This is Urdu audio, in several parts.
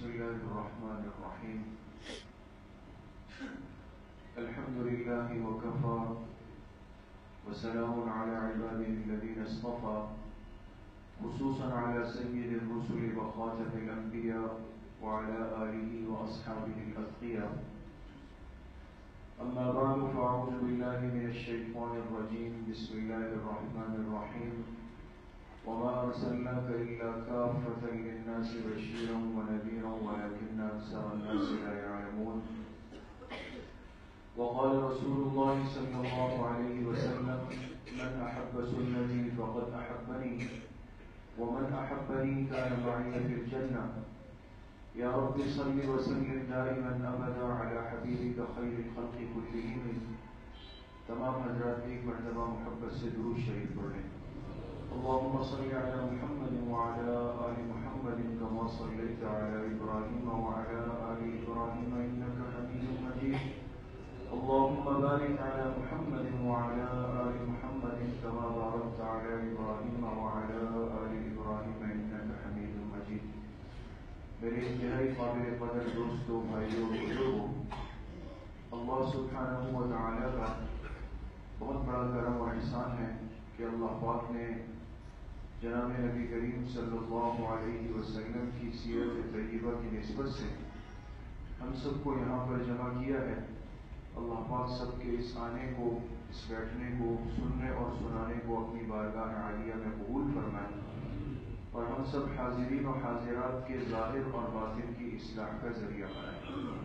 بسم الله الرحمن الرحيم الحمد لله وكفى وسلام على عباده الذين اصطفى خصوصا على سيد الرسل وخاتم الأنبياء وعلى آله وأصحابه الأتقياء أما بعد فأعوذ بالله من الشيطان الرجيم بسم الله الرحمن الرحيم وما أرسلناك إلا كافة للناس بشيرا ونذيرا ولكن أكثر الناس لا يعلمون وقال رسول الله صلى الله عليه وسلم من أحب سنتي فقد أحبني ومن أحبني كان معي في الجنة يا رب صل وسلم دائما أبدا على حبيبك خير الخلق كلهم. تمام حضرات ایک مرتبہ محبت سے درود شریف پڑھیں. اللهم صل على محمد وعلى آل محمد كما صليت على إبراهيم وعلى آل إبراهيم إنك حميد مجيد. اللهم بارك على محمد وعلى آل محمد كما باركت على إبراهيم وعلى آل إبراهيم إنك حميد مجيد. میرے انتہائی قابل قدر دوستوں بھائیوں بزرگوں، اللہ سبحانہ و تعالی کا بہت بڑا کرم و احسان ہے کہ اللہ پاک نے جناب نبی کریم صلی اللہ علیہ وسلم کی سیرت طیبہ کی نسبت سے ہم سب کو یہاں پر جمع کیا ہے. اللہ پاک سب کے اس آنے کو، اس بیٹھنے کو، سننے اور سنانے کو اپنی بارگاہ عالیہ میں قبول فرمائے اور ہم سب حاضرین و حاضرات کے ظاہر اور باطن کی اصلاح کا ذریعہ بنائے.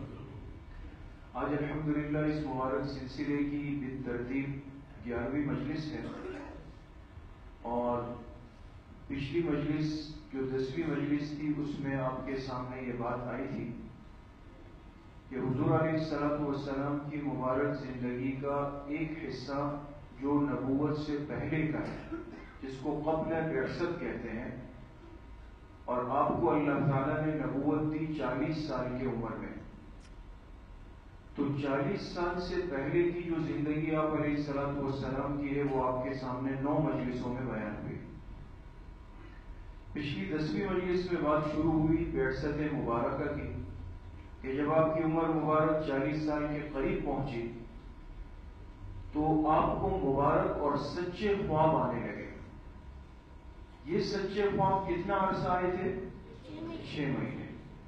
آج الحمدللہ اس مبارک سلسلے کی بالترتیب 11ویں مجلس ہے اور پچھلی مجلس جو 10ویں مجلس تھی اس میں آپ کے سامنے یہ بات آئی تھی کہ حضور علیہ السلام کی مبارک زندگی کا ایک حصہ جو نبوت سے پہلے کا ہے، جس کو قبل بعثت کہتے ہیں، اور آپ کو اللہ تعالیٰ نے نبوت دی 40 سال کی عمر میں. تو 40 سال سے پہلے کی جو زندگی آپ علیہ السلام کی ہے وہ آپ کے سامنے 9 مجلسوں میں بیان ہوئی. پچھلی 10ویں مجلس میں بات شروع ہوئی بعثت مبارکہ کی کہ جب آپ کی عمر مبارک 40 سال کے قریب پہنچی تو آپ کو مبارک اور سچے خواب آنے لگے. یہ سچے خواب کتنا عرصہ آئے تھے؟ 6 مہینے.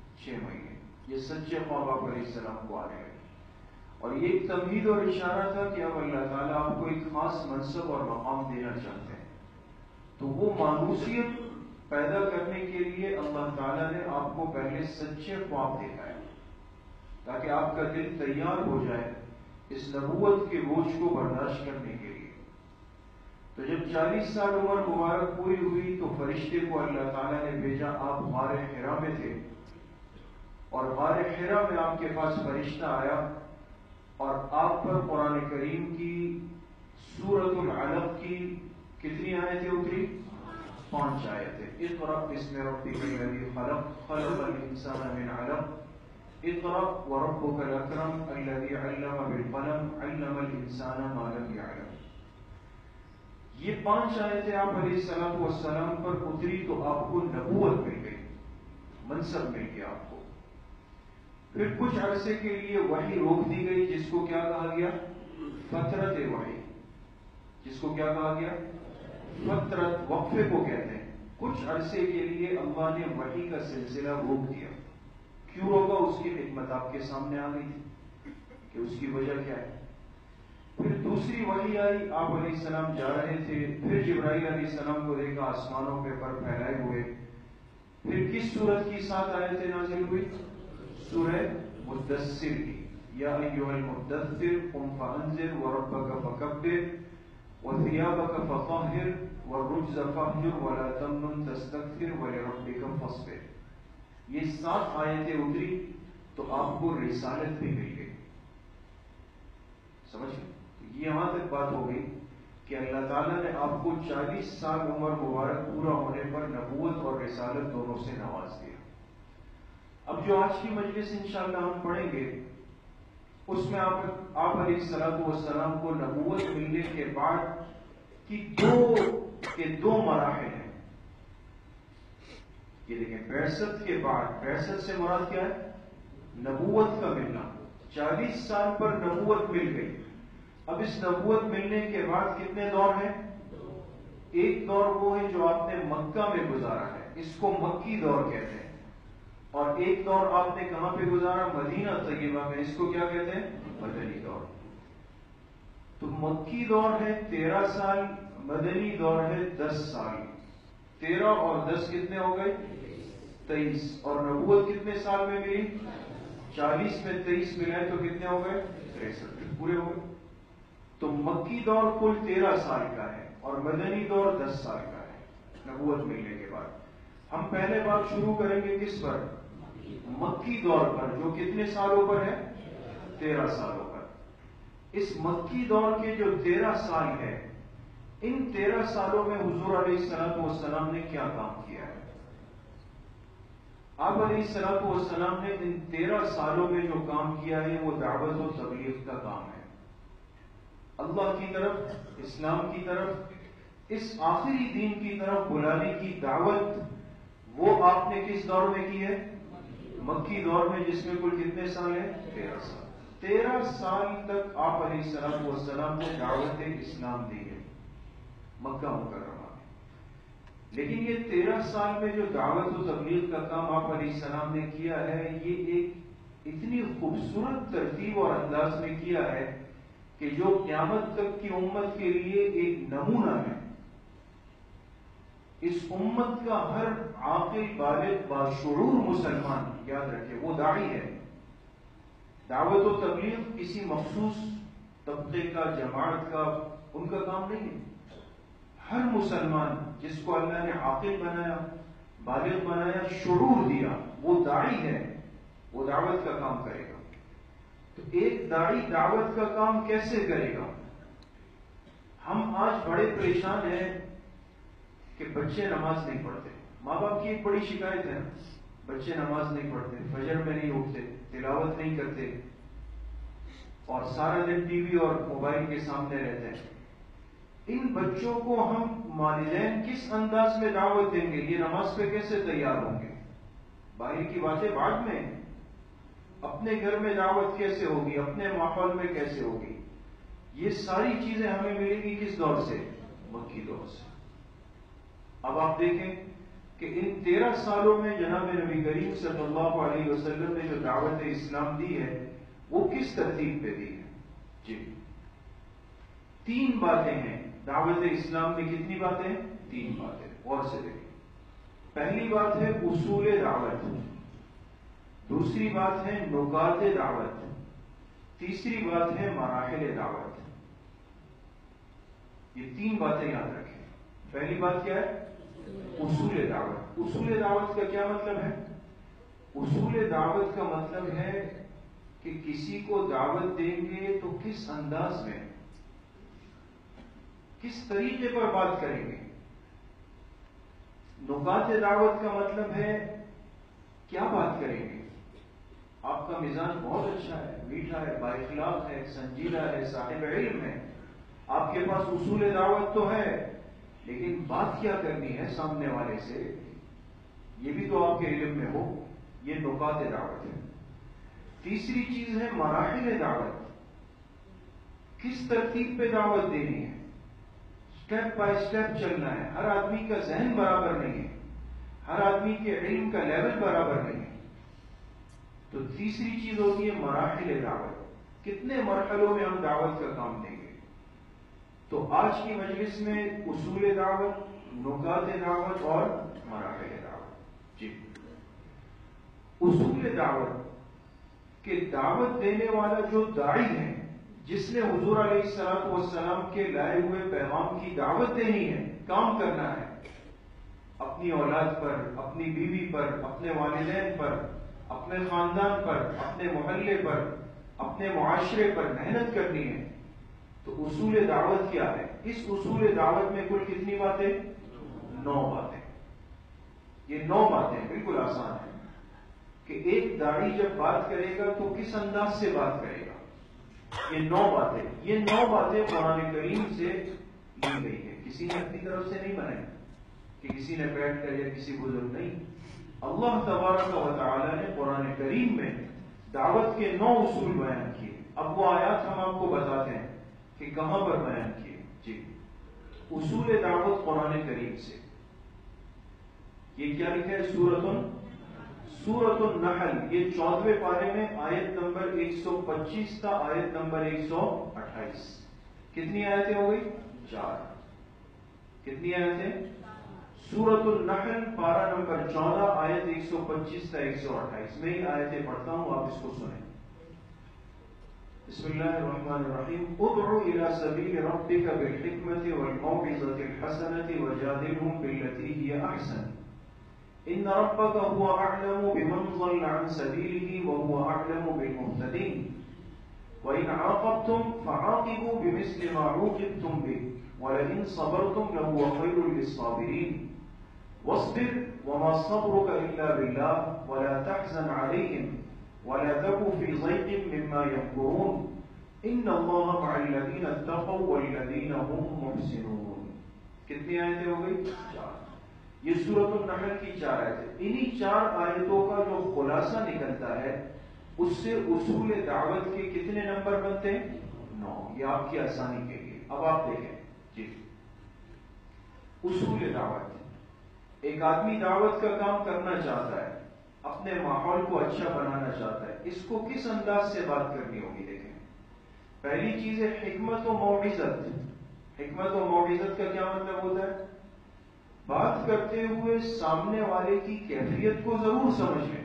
یہ سچے خواب آپ علیہ السلام کو آنے لگے اور یہ ایک تمہید اور اشارہ تھا کہ اب اللہ تعالیٰ آپ کو ایک خاص منصب اور مقام دینا چاہتے ہیں. تو وہ مانوسیت پیدا کرنے کے لیے اللہ تعالیٰ نے آپ کو پہلے سچے خواب دکھائے تاکہ آپ کا دل تیار ہو جائے اس نبوت کے بوجھ کو برداشت کرنے کے لیے. تو جب 40 سال عمر مبارک پوری ہوئی تو فرشتے کو اللہ تعالیٰ نے بھیجا. آپ غار حرا میں تھے اور غار حرا میں آپ کے پاس فرشتہ آیا اور آپ پر قرآن کریم کی سورۃ العلق کی کتنی آیتیں اتری؟ 5 آیتیں. اقرأ بسم ربک الذی خلق خلق الانسان من علق اقرأ وربک الاکرم الذی علم بالقلم علم الانسان ما لم يعلم. یہ 5 آیتیں آپ علیہ السلام پر اتری تو آپ کو نبوت مل گئی، منصب مل گیا آپ کو. پھر کچھ عرصے کے لیے وحی روک دی گئی جس کو کیا کہا گیا؟ فترت وحی. جس کو کیا کہا گیا؟ فترت، وقفے کو کہتے ہیں. کچھ عرصے کے لیے اللہ نے وحی کا سلسلہ روک دیا. کیوں روکا؟ اس کی حکمت آپ کے سامنے آ گئی تھی کہ اس کی وجہ کیا ہے. پھر دوسری وحی آئی، آپ علیہ السلام جا رہے تھے، پھر جبرائیل علیہ السلام کو دیکھا آسمانوں پہ پر پھیلائے ہوئے. پھر کس سورت کی 7 آیتیں نازل ہوئی؟ سورہ مدثر کی. یا ایھا المدثر قم فانذر وربک فکبر وثیابک فطہر والرجز فاہجر ولا تمنن تستکثر ولربک فاصبر. یہ 7 آیتیں اتری تو آپ کو رسالت بھی مل گئی. سمجھ گئے؟ یہاں تک بات ہو گئی کہ اللہ تعالیٰ نے آپ کو 40 سال عمر مبارک پورا ہونے پر نبوت اور رسالت دونوں سے نواز دیا. اب جو آج کی مجلس انشاءاللہ ہم پڑھیں گے اس میں آپ علیہ السلام کو نبوت ملنے کے بعد کی دو مراحل ہیں. یہ دیکھیں 62 کے بعد، 62 سے مراد کیا ہے؟ نبوت کا ملنا. 40 سال پر نبوت مل گئی. اب اس نبوت ملنے کے بعد کتنے دور ہیں؟ ایک دور وہ ہے جو آپ نے مکہ میں گزارا ہے، اس کو مکی دور کہتے ہیں. اور ایک دور آپ نے کہاں پہ گزارا؟ مدینہ طیبہ میں، اس کو کیا کہتے ہیں؟ مدنی دور. تو مکی دور ہے 13 سال، مدنی دور ہے 10 سال. 13 اور 10 کتنے ہو گئے؟ 23. اور نبوت کتنے سال میں ملی؟ 40 میں 23 ملائے تو کتنے ہو گئے؟ 63 پورے ہو گئے. تو مکی دور کل 13 سال کا ہے اور مدنی دور 10 سال کا ہے نبوت ملنے کے بعد. ہم پہلے بات شروع کریں گے کس پر؟ مکی دور پر، جو کتنے سالوں پر ہے؟ 13 سالوں پر. اس مکی دور کے جو 13 سال ہے، ان 13 سالوں میں حضور علیہ السلام نے کیا کام کیا ہے؟ آپ علیہ السلام نے ان 13 سالوں میں جو کام کیا ہے وہ دعوت و تبلیغ کا کام ہے. اللہ کی طرف، اسلام کی طرف، اس آخری دین کی طرف بلانے کی دعوت، وہ آپ نے کس دور میں کی ہے؟ مکی دور میں، جس میں کل کتنے سال ہیں؟ 13 سال. 13 سال تک آپ علیہ السلام نے دعوت اسلام دی ہے مکہ مکرمہ میں. لیکن یہ 13 سال میں جو دعوت و تبلیغ کا کام آپ علیہ السلام نے کیا ہے، یہ ایک اتنی خوبصورت ترتیب اور انداز میں کیا ہے کہ جو قیامت تک کی امت کے لیے ایک نمونہ ہے. اس امت کا ہر عاقل بالغ باشعور مسلمان، یاد رکھے، وہ داعی ہے. دعوت و تبلیغ کسی مخصوص طبقے کا، جماعت کا، ان کا کام نہیں ہے. ہر مسلمان جس کو اللہ نے عاقل بنایا، بالغ بنایا، شعور دیا، وہ داعی ہے، وہ دعوت کا کام کرے گا. تو ایک داعی دعوت کا کام کیسے کرے گا؟ ہم آج بڑے پریشان ہیں کہ بچے نماز نہیں پڑھتے. ماں باپ کی ایک بڑی شکایت ہے، بچے نماز نہیں پڑھتے، فجر میں نہیں اٹھتے، تلاوت نہیں کرتے، اور سارا دن ٹی وی اور موبائل کے سامنے رہتے ہیں. ان بچوں کو ہم والدین کس انداز میں دعوت دیں گے؟ یہ نماز پہ کیسے تیار ہوں گے؟ باہر کی باتیں بعد میں، اپنے گھر میں دعوت کیسے ہوگی، اپنے ماحول میں کیسے ہوگی؟ یہ ساری چیزیں ہمیں ملیں گی کس دور سے؟ مکی دور سے. اب آپ دیکھیں کہ ان 13 سالوں میں جناب نبی کریم صلی اللہ علیہ وسلم نے جو دعوت اسلام دی ہے، وہ کس ترتیب پہ دی ہے؟ جی 3 باتیں ہیں دعوت اسلام میں. کتنی باتیں؟ 3 باتیں. غور سے دیکھیں. پہلی بات ہے اصول دعوت، دوسری بات ہے نکات دعوت، تیسری بات ہے مراحل دعوت. یہ 3 باتیں یاد رکھیں. پہلی بات کیا ہے؟ اصول دعوت. اصول دعوت کا کیا مطلب ہے؟ اصول دعوت کا مطلب ہے کہ کسی کو دعوت دیں گے تو کس انداز میں، کس طریقے پر بات کریں گے. نکات دعوت کا مطلب ہے کیا بات کریں گے. آپ کا مزاج بہت اچھا ہے، میٹھا ہے، بااخلاق ہے، سنجیدہ ہے، صاحب علم ہے، آپ کے پاس اصول دعوت تو ہے، لیکن بات کیا کرنی ہے سامنے والے سے، یہ بھی تو آپ کے علم میں ہو. یہ نکات دعوت ہے. تیسری چیز ہے مراحل دعوت. کس ترتیب پہ دعوت دینی ہے، اسٹیپ بائی اسٹیپ چلنا ہے. ہر آدمی کا ذہن برابر نہیں ہے، ہر آدمی کے علم کا لیول برابر نہیں ہے. تو تیسری چیز ہوتی ہے مراحل دعوت. کتنے مرحلوں میں ہم دعوت کا کام دیں گے. تو آج کی مجلس میں اصول دعوت، نکات دعوت اور مراحل دعوت. جی اصول دعوت کہ دعوت دینے والا جو داعی ہے، جس نے حضور علیہ السلام کے لائے ہوئے پیغام کی دعوت دینی ہے، کام کرنا ہے، اپنی اولاد پر، اپنی بیوی پر، اپنے والدین پر، اپنے خاندان پر، اپنے محلے پر، اپنے معاشرے پر محنت کرنی ہے. تو اصول دعوت کیا ہے؟ اس اصول دعوت میں کل کتنی باتیں؟ 9 باتیں. یہ 9 باتیں بالکل آسان ہیں کہ ایک داعی جب بات کرے گا تو کس انداز سے بات کرے گا. یہ 9 باتیں، یہ 9 باتیں قرآن کریم سے لی گئی ہے. کسی نے اپنی طرف سے نہیں بنائی کہ کسی نے بیٹھ کر یا کسی بزرگ، نہیں. اللہ تبارک و تعالی نے قرآن کریم میں دعوت کے 9 اصول بیان کیے. اب وہ آیات ہم آپ کو بتاتے ہیں کہ کہاں پر بیان کیے. جی، اصول دعوت قرآن کریم سے. یہ کیا لکھا ہے؟ سورۃ النحل، یہ 14ویں پارے میں آیت نمبر 125 تا آیت نمبر 128. کتنی آیتیں ہو گئی؟ 4. کتنی آیتیں؟ سورۃ النحل پارہ نمبر 14 آیت 125 تا 128. میں ہی آیتیں پڑھتا ہوں، آپ اس کو سنیں. بسم اللہ الرحمن الرحیم. ادع الى سبیل ربک بالحکمت والموعظۃ الحسنۃ وجادلهم بالتي هي احسن ان ربک هو اعلم بمن ضل عن سبیلہ وهو اعلم بالمهتدین وان عاقبتم فعاقبوا بمثل ما عوقبتم به ولئن صبرتم لهو خير للصابرين واصبر وما صبرك الا بالله ولا تحزن عليهم ولا تك في ضيق مما يمكرون ان الله مع الذين اتقوا والذين هم محسنون. کتنی آیتیں ہو گئی؟ 4. یہ سورۃ النحل کی 4 آیتیں. انہی 4 آیتوں کا جو خلاصہ نکلتا ہے اس سے اصول دعوت کے کتنے نمبر بنتے ہیں؟ 9. یہ آپ کی آسانی کے لیے. اب آپ دیکھیں. جی، اصول دعوت. ایک آدمی دعوت کا کام کرنا چاہتا ہے، اپنے ماحول کو اچھا بنانا چاہتا ہے، اس کو کس انداز سے بات کرنی ہوگی؟ دیکھیں، پہلی چیز ہے حکمت و موعظت. حکمت و موعظت کا کیا مطلب ہوتا ہے؟ بات کرتے ہوئے سامنے والے کی کیفیت کو ضرور سمجھیں.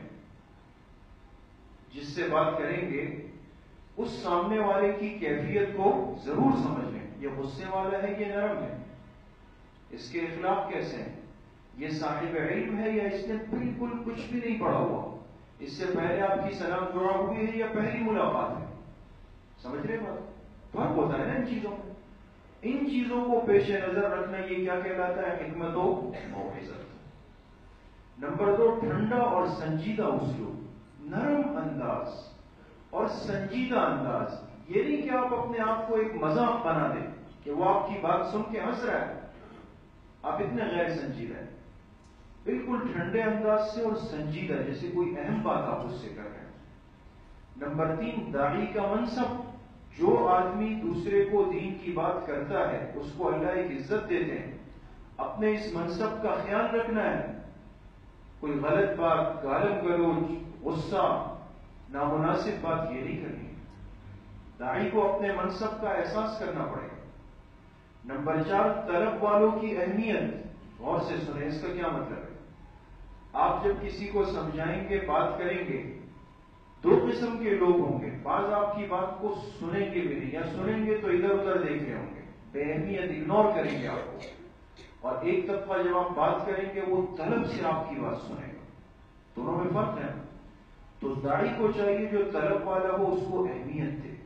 جس سے بات کریں گے اس سامنے والے کی کیفیت کو ضرور سمجھیں. یہ غصے والا ہے، یہ نرم ہے، اس کے اخلاق کیسے ہیں، یہ صاحب علم ہے یا اس نے بالکل کچھ بھی نہیں پڑھا ہوا، اس سے پہلے آپ کی سلام دعا ہوئی ہے یا پہلی ملاقات ہے. سمجھ رہے بات؟ فرق ہوتا ہے نا ان چیزوں میں. ان چیزوں کو پیش نظر رکھنا یہ کیا کہلاتا ہے؟ حکمت و موعظت. نمبر 2، ٹھنڈا اور سنجیدہ اسلوب. نرم انداز اور سنجیدہ انداز. یہ نہیں کہ آپ اپنے آپ کو ایک مذاق بنا دیں کہ وہ آپ کی بات سن کے ہنس رہا ہے، آپ اتنے غیر سنجیدہ ہیں. بالکل ٹھنڈے انداز سے اور سنجیدہ، جیسے کوئی اہم بات آپ اس سے کر رہے ہیں. نمبر 3، داعی کا منصب. جو آدمی دوسرے کو دین کی بات کرتا ہے اس کو اللہ ایک عزت دیتے ہیں. اپنے اس منصب کا خیال رکھنا ہے. کوئی غلط بات، گالم گلوچ، غصہ، نامناسب بات یہ نہیں کرنی. داعی کو اپنے منصب کا احساس کرنا پڑے گا. نمبر 4، طلب والوں کی اہمیت. غور سے سنیں، اس کا کیا مطلب ہے؟ آپ جب کسی کو سمجھائیں گے، بات کریں گے، 2 قسم کے لوگ ہوں گے. بعض آپ کی بات کو سنیں گے بھی نہیں، یا سنیں گے تو ادھر ادھر دیکھ رہے ہوں گے، بے اہمیت اگنور کریں گے آپ کو. اور ایک طبقہ جب آپ بات کریں گے وہ طلب سے آپ کی بات سنے گا. دونوں میں فرق ہے. تو داعی کو چاہیے جو طلب والا ہو اس کو اہمیت دے،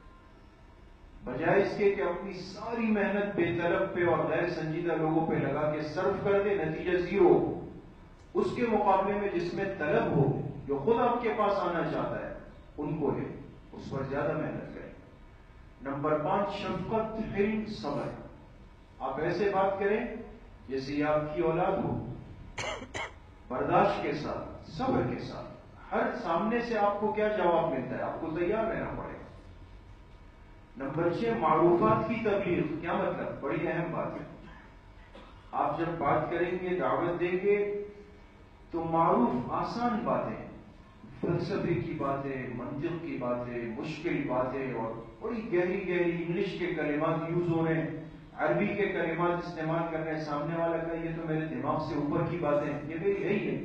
بجائے اس کے کہ اپنی ساری محنت بے طلب پہ اور غیر سنجیدہ لوگوں پہ لگا کے صرف کر دے، نتیجہ 0 ہو. اس کے مقابلے میں جس میں طلب ہو، جو خود آپ کے پاس آنا چاہتا ہے، ان کو لے، اس پر زیادہ محنت کریں. نمبر 5، شفقت، حلم، صبر. آپ ایسے بات کریں جیسے یہ آپ کی اولاد ہو، برداشت کے ساتھ، صبر کے ساتھ. ہر سامنے سے آپ کو کیا جواب ملتا ہے، آپ کو تیار رہنا پڑے گا. نمبر 6، معروفات کی تبلیغ. کیا مطلب؟ بڑی اہم بات ہے. آپ جب بات کریں گے، دعوت دیں گے، تو معروف آسان باتیں، فلسفے کی باتیں، منطق کی باتیں، مشکل باتیں اور بڑی گہری گہری انگلش کے کلمات یوز ہو رہے ہیں، عربی کے کلمات استعمال کر رہے ہیں. سامنے والا کا یہ تو میرے دماغ سے اوپر کی باتیں ہیں، یہ میری ہے ہی نہیں.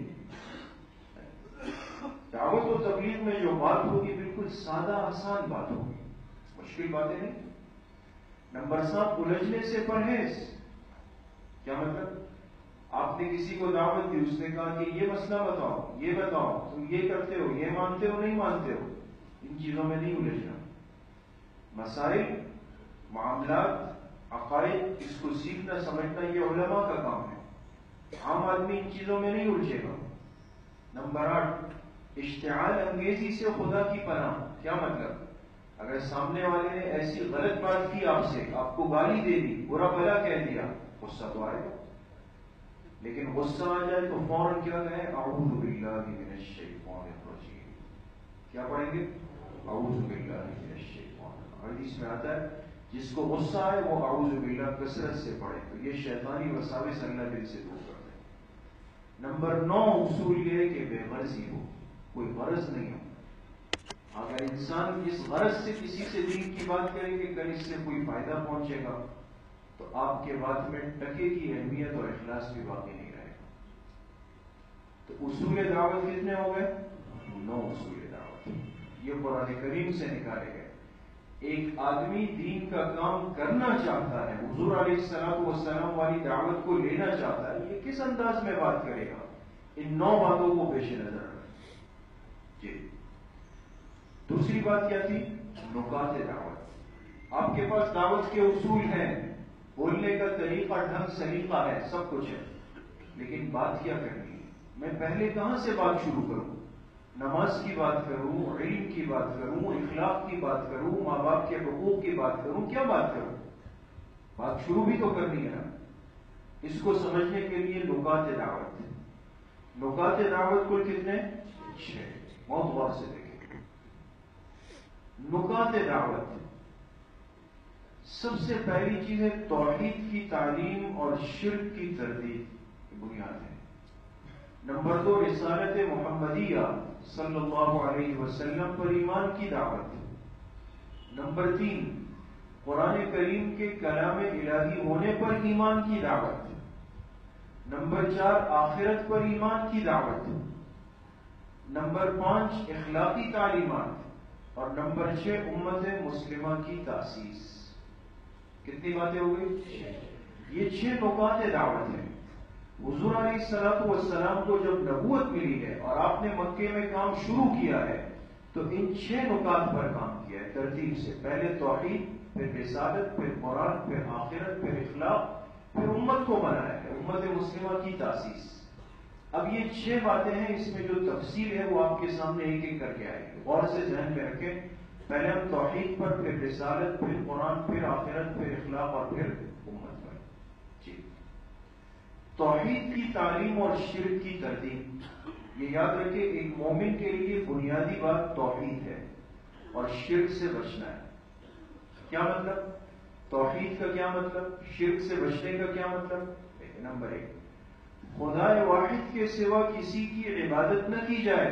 دعوت و تبلیغ میں جو بات ہوگی بالکل سادہ آسان بات ہوگی، مشکل باتیں نہیں. نمبر 7، الجھنے سے پرہیز. کیا مطلب؟ آپ نے کسی کو دعوت دی، اس نے کہا کہ یہ مسئلہ بتاؤ، یہ بتاؤ، تم یہ کرتے ہو، یہ مانتے ہو، نہیں مانتے ہو. ان چیزوں میں نہیں الجھنا. مسائل، معاملات، عقائد، اس کو سیکھنا سمجھنا یہ علماء کا کام ہے. عام آدمی ان چیزوں میں نہیں الجھے گا. نمبر 8، اشتعال انگیزی سے خدا کی پناہ. کیا مطلب؟ اگر سامنے والے نے ایسی غلط بات کی آپ سے، آپ کو گالی دے دی، برا بھلا کہہ دیا، غصہ تو آئے گا. لیکن غصہ آ جائے تو فوراً کیا کہیں؟ اعوذ باللہ من الشیطان الرجیم. کیا پڑھیں گے؟ اعوذ باللہ من الشیطان. حدیث میں آتا ہے جس کو غصہ آئے وہ اعوذ باللہ کثرت سے پڑھے، تو یہ شیطانی وساوس اللہ دل سے دور کرتے ہیں. نمبر 9 اصول یہ ہے کہ بے غرضی ہو، کوئی غرض نہیں ہو. اگر انسان اس غرض سے کسی سے دین کی بات کرے کہ کل اس سے کوئی فائدہ پہنچے گا تو آپ کے بات میں ٹکے کی اہمیت اور اخلاص بھی باقی نہیں رہے گا. تو اصول دعوت کتنے ہو گئے؟ 9 اصول دعوت. یہ قرآن کریم سے نکالے گئے. ایک آدمی دین کا کام کرنا چاہتا ہے، حضور علیہ السلام والسلام والی دعوت کو لینا چاہتا ہے، یہ کس انداز میں بات کرے گا؟ ان 9 باتوں کو پیش نظر رکھیں. جی دوسری بات کیا تھی؟ نکات دعوت. آپ کے پاس دعوت کے اصول ہیں، بولنے کا طریقہ، ڈھنگ، سلیقہ ہے، سب کچھ ہے، لیکن بات کیا کرنی ہے؟ میں پہلے کہاں سے بات شروع کروں؟ نماز کی بات کروں، علم کی بات کروں، اخلاق کی بات کروں، ماں باپ کے حقوق کی بات کروں، کیا بات کروں؟ بات شروع بھی تو کرنی ہے نا. اس کو سمجھنے کے لیے نکات دعوت. نکات دعوت کل کتنے؟ 6. بہت غور سے دیکھیں. نکات دعوت سب سے پہلی چیز ہے توحید کی تعلیم اور شرک کی تردید کی بنیاد ہے. نمبر 2 رسالت محمدیہ صلی اللہ علیہ وسلم پر ایمان کی دعوت. نمبر 3 قرآن کریم کے کلام الہی ہونے پر ایمان کی دعوت. نمبر 4 آخرت پر ایمان کی دعوت. نمبر 5 اخلاقی تعلیمات. اور نمبر 6 امت مسلمہ کی تاسیس. کتنی باتیں ہو گئی؟ یہ 6 نکات دعوت ہیں. حضور علیہ الصلوۃ والسلام کو جب نبوت ملی ہے اور آپ نے مکے میں کام شروع کیا ہے تو ان 6 نکات پر کام کیا ہے ترتیب سے. پہلے توحید، پھر رسالت، پھر قرآن، پھر آخرت، پھر اخلاق، پھر امت کو بنایا ہے، امت مسلمہ کی تاسیس. اب یہ 6 باتیں ہیں، اس میں جو تفصیل ہے وہ آپ کے سامنے ایک ایک کر کے آئے گی. غور سے ذہن میں رکھیں. پہلے ہم توحید پر، پھر رسالت، پھر قرآن، پھر آخرت، پھر اخلاق اور پھر امت پر. جی توحید کی تعلیم اور شرک کی تردید. یہ یاد رکھیں ایک مومن کے لیے بنیادی بات توحید ہے اور شرک سے بچنا ہے. کیا مطلب؟ توحید کا کیا مطلب؟ شرک سے بچنے کا کیا مطلب؟ نمبر 1 خدا واحد کے سوا کسی کی عبادت نہ کی جائے.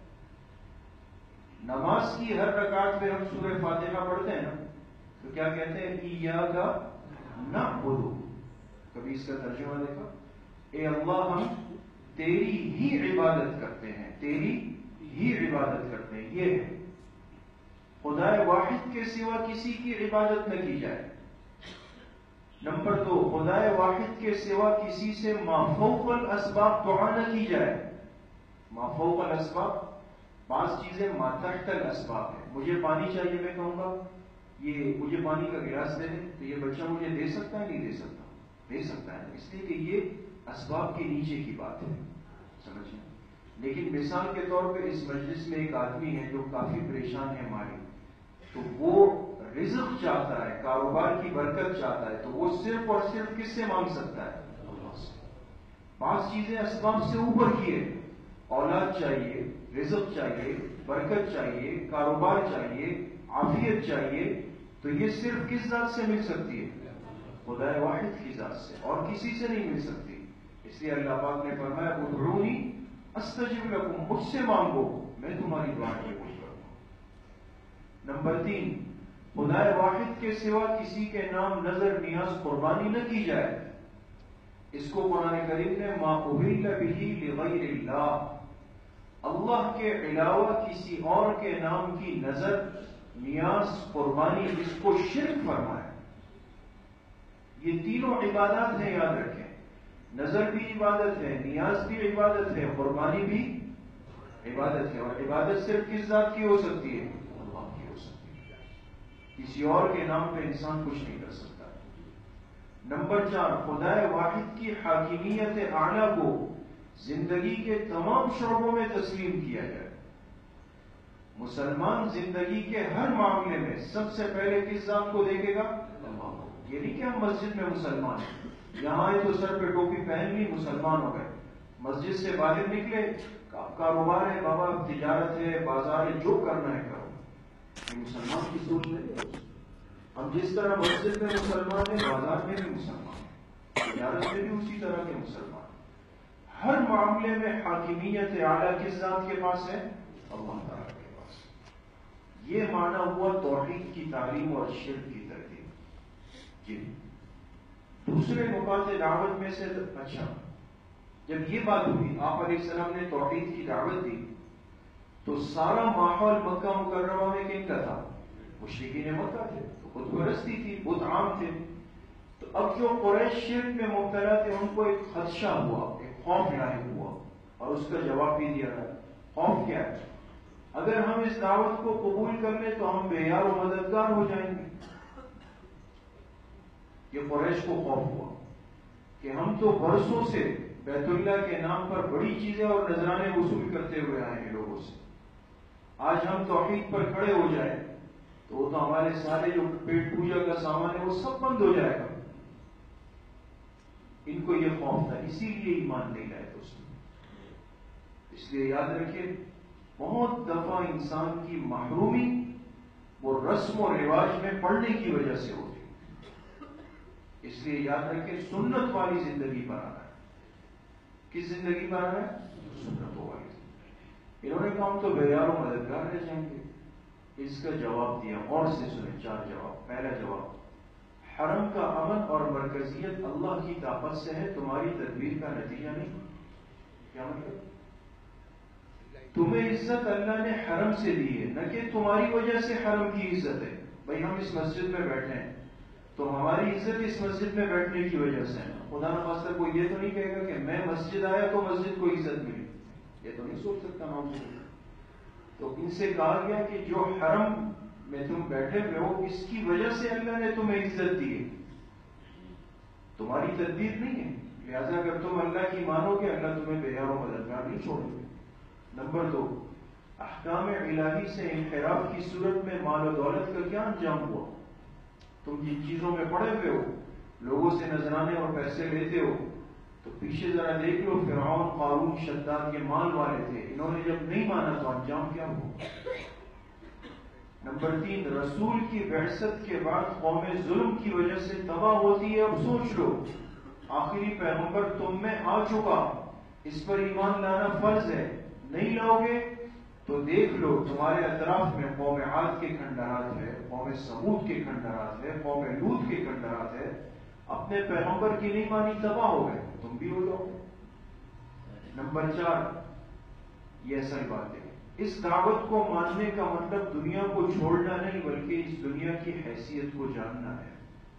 نماز کی ہر رکعت میں ہم سورہ فاتحہ پڑھتے ہیں نا، تو کیا کہتے ہیں؟ ایاک نعبد. کبھی اس کا ترجمہ دیکھا؟ اے اللہ ہم تیری ہی عبادت کرتے ہیں، تیری ہی عبادت کرتے ہیں. یہ ہے خدا واحد کے سوا کسی کی عبادت نہ کی جائے. نمبر 2 خدا واحد کے سوا کسی سے ما فوق الاسباب دعا نہ کی جائے. ما فوق الاسباب، 5 چیزیں ما تحت الاسباب ہے. مجھے پانی چاہیے، میں کہوں گا یہ مجھے پانی کا گلاس دے دیں، تو یہ بچہ مجھے دے سکتا ہے؟ نہیں دے سکتا. دے سکتا ہے اس لیے کہ یہ اسباب کے نیچے کی بات ہے، سمجھیں. لیکن مثال کے طور پہ اس مجلس میں ایک آدمی ہے جو کافی پریشان ہے مالی، تو وہ رزق چاہتا ہے، کاروبار کی برکت چاہتا ہے، تو وہ صرف اور صرف کس سے مانگ سکتا ہے؟ اللہ سے. 5 چیزیں اسباب سے اوپر کی ہے. اولاد چاہیے، رزق چاہیے، برکت چاہیے، کاروبار چاہیے، عافیت چاہیے، تو یہ صرف کس ذات سے مل سکتی ہے؟ خدا واحد کی ذات سے، اور کسی سے نہیں مل سکتی. اس لیے اللہ پاک نے فرمایا ادعونی استجب لکم، مجھ سے مانگو میں تمہاری دعا قبول کروں. نمبر 3 خدا واحد کے سوا کسی کے نام نظر نیاز قربانی نہ کی جائے. اس کو قرآن کریم نے ما اہل بہ لغیر اللہ، اللہ کے علاوہ کسی اور کے نام کی نظر، نیاز، قربانی، اس کو شرک فرمایا. یہ تینوں عبادات ہیں، یاد رکھیں. نظر بھی عبادت ہے، نیاز بھی عبادت ہے، قربانی بھی عبادت ہے. اور عبادت صرف کس ذات کی ہو سکتی ہے؟ اللہ کی ہو سکتی ہے. کسی اور کے نام پہ انسان کچھ نہیں کر سکتا. نمبر 4 خدا واحد کی حاکمیت اعلیٰ کو زندگی کے تمام شعبوں میں تسلیم کیا جائے. مسلمان زندگی کے ہر معاملے میں سب سے پہلے کس ذات کو دیکھے گا؟ اللہ کو. یہ نہیں کہ ہم مسجد میں مسلمان ہیں، یہاں آئے تو سر پہ ٹوپی پہن لی مسلمان ہو گئے، مسجد سے باہر نکلے کاروبار ہے بابا، تجارت ہے، بازار ہے، جو کرنا ہے کرو. یہ مسلمان کی سوچ نہیں ہے. ہم جس طرح مسجد میں مسلمان ہیں بازار میں بھی مسلمان ہیں، تجارت میں بھی اسی طرح کے مسلمان. ہر معاملے میں حاکمیت اعلیٰ کس ذات کے پاس ہے؟ اللہ تعالیٰ کے پاس. یہ معنی ہوا توحید کی تعلیم اور شرک کی ترتیب. جی دوسرے نکات دعوت میں سے اچھا، جب یہ بات ہوئی آپ علیہ السلام نے توحید کی دعوت دی تو سارا ماحول مکہ مکرمہ میں کن کا تھا؟ مشرکین مکہ تھے، خود پرستی تھی، بت عام تھے. تو اب جو قریش شرک میں مبتلا تھے ان کو ایک خدشہ ہوا، ایک خوف لاحق ہوا، اور اس کا جواب بھی دیا گیا. خوف کیا ہے؟ اگر ہم اس دعوت کو قبول کر لیں تو ہم بے یار و مددگار ہو جائیں گے. یہ قریش کو خوف ہوا کہ ہم تو برسوں سے بیت اللہ کے نام پر بڑی چیزیں اور نذرانے وصول کرتے ہوئے آئے ہیں لوگوں سے، آج ہم توحید پر کھڑے ہو جائیں تو وہ تو ہمارے سارے جو پیٹ پوجا کا سامان ہے وہ سب بند ہو جائے گا. ان کو یہ خوف تھا، اسی لیے ایمان نہیں لائے دوستوں. اس لیے یاد رکھیں بہت دفعہ انسان کی محرومی وہ رسم و رواج میں پڑنے کی وجہ سے ہوتی ہے. اس لیے یاد رکھیں سنت والی زندگی پر آنا ہے. کس زندگی پر آنا ہے؟ سنتوں والی زندگی. انہوں نے کہا ہم تو بے یار و مددگار رہ جائیں گے. اس کا جواب دیا، اور سے سنیں 4 جواب. پہلا جواب، حرم کا امن اور مرکزیت اللہ کی طاقت سے ہے، تمہاری تدبیر کا نتیجہ نہیں. کیا مطلب؟ تمہیں عزت اللہ نے حرم سے دی ہے، نہ کہ تمہاری وجہ سے حرم کی عزت ہے. بھائی ہم اس مسجد میں بیٹھے ہیں تو ہماری عزت اس مسجد میں بیٹھنے کی وجہ سے ہے. خدا نخواستہ کوئی یہ تو نہیں کہے گا کہ میں مسجد آیا تو مسجد کو عزت ملی، یہ تو نہیں سوچ سکتا نام سے. تو ان سے کہا گیا کہ جو حرم میں تم بیٹھے ہوئے ہو اس کی وجہ سے اللہ نے تمہیں عزت دی ہے، تمہاری تدبیر نہیں ہے. لہذا اگر تم اللہ کی مانو گے اللہ تمہیں بے یار و مددگار نہیں چھوڑے گے. نمبر 2، احکام الہی سے انحراف کی صورت میں مال و دولت کا کیا انجام ہوا؟ تم جن چیزوں میں پڑے ہوئے ہو، لوگوں سے نذرانے اور پیسے لیتے ہو، تو پیچھے ذرا دیکھ لو فرعون، قارون، شداد کے مال والے تھے. انہوں نے جب نہیں مانا تو انجام کیا ہوا؟ نمبر 3، رسول کی بعثت کے بعد قوم ظلم کی وجہ سے تباہ ہوتی ہے. اب سوچ لو آخری پیغمبر تم میں آ چکا، اس پر ایمان لانا فرض ہے. نہیں لاؤ گے تو دیکھ لو تمہارے اطراف میں قوم عاد کے کھنڈرات ہے، قوم سمود کے کھنڈرات ہے، قوم لوط کے کھنڈرات ہے. اپنے پیغمبر کی نہیں مانی تباہ ہو گئے، تم بھی ہو جاؤ گے. نمبر 4، یہ اصل بات ہے، اس دعوت کو ماننے کا مطلب دنیا کو چھوڑنا نہیں بلکہ اس دنیا کی حیثیت کو جاننا ہے.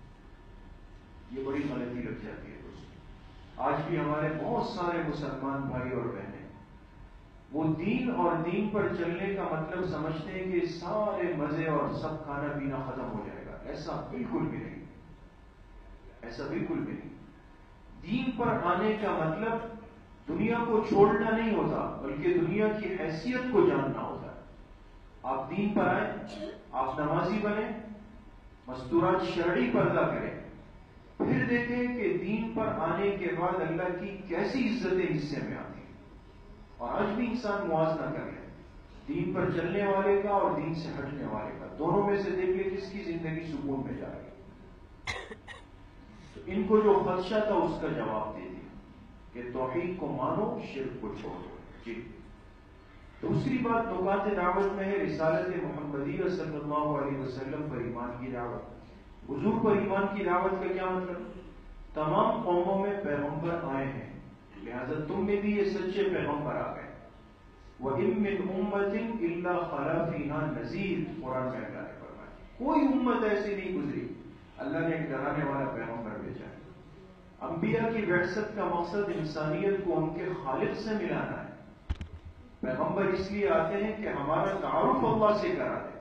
یہ بڑی غلطی لگ جاتی ہے دوستوں. آج بھی ہمارے بہت سارے مسلمان بھائی اور بہنیں وہ دین اور دین پر چلنے کا مطلب سمجھتے ہیں کہ سارے مزے اور سب کھانا پینا ختم ہو جائے گا. ایسا بالکل بھی نہیں، ایسا بالکل بھی نہیں. دین پر آنے کا مطلب دنیا کو چھوڑنا نہیں ہوتا بلکہ دنیا کی حیثیت کو جاننا ہوتا ہے. آپ دین پر آئیں، آپ نمازی بنیں، مستورات شرعی پردہ کریں، پھر دیکھیں کہ دین پر آنے کے بعد اللہ کی کیسی عزتیں حصے میں آتی ہیں. اور آج بھی انسان موازنہ کر لے دین پر چلنے والے کا اور دین سے ہٹنے والے کا، دونوں میں سے دیکھ لے کس کی زندگی سکون میں جائے گی. تو ان کو جو خدشہ تھا اس کا جواب دے دیا کہ توحید کو مانو، شرک کو چھوڑو. جی دوسری بات نکات دعوت میں ہے رسالت محمدیہ صلی اللہ علیہ وسلم پر ایمان کی دعوت. حضور پر ایمان کی دعوت کا کیا مطلب؟ تمام قوموں میں پیغمبر آئے ہیں، لہذا تم میں بھی یہ سچے پیغمبر آ گئے. وَإِن مِّنْ أُمَّةٍ إِلَّا خَلَا فِيهَا نَذِيرٌ. قرآن میں اللہ نے فرمایا کوئی امت ایسی نہیں گزری اللہ نے ایک ڈرانے والا پیغمبر بھیجا ہے. انبیاء کی بعثت کا مقصد انسانیت کو ان کے خالق سے ملانا ہے. پیغمبر اس لیے آتے ہیں کہ ہمارا تعارف اللہ سے کرا دے.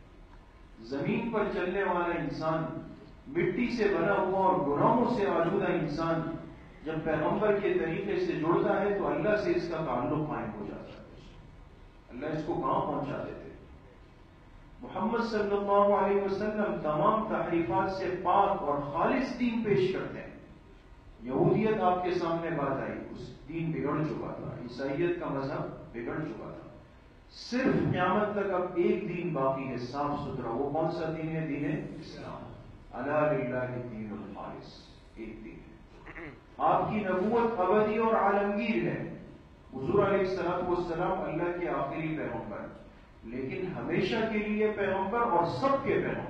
زمین پر چلنے والا انسان، مٹی سے بنا ہوا اور گناہوں سے آلودہ انسان جب پیغمبر کے طریقے سے جڑتا ہے تو اللہ سے اس کا تعلق قائم ہو جاتا ہے. اللہ اس کو کہاں پہنچا دیتے. محمد صلی اللہ علیہ وسلم تمام تحریفات سے پاک اور خالص دین پیش کرتے ہیں. یہودیت آپ کے سامنے بات آئی، اس دین بگڑ چکا تھا، عیسائیت کا مذہب بگڑ چکا تھا، صرف قیامت تک اب ایک دین باقی ہے صاف ستھرا، وہ کون سا دین ہے؟ دین اسلام، الا للہ الدین الخالص، ایک دین ہے۔ آپ کی نبوت ابدی اور عالمگیر ہے، حضور علیہ الصلوۃ والسلام اللہ کے آخری پیغمبر، لیکن ہمیشہ کے لیے پیغمبر اور سب کے پیغمبر۔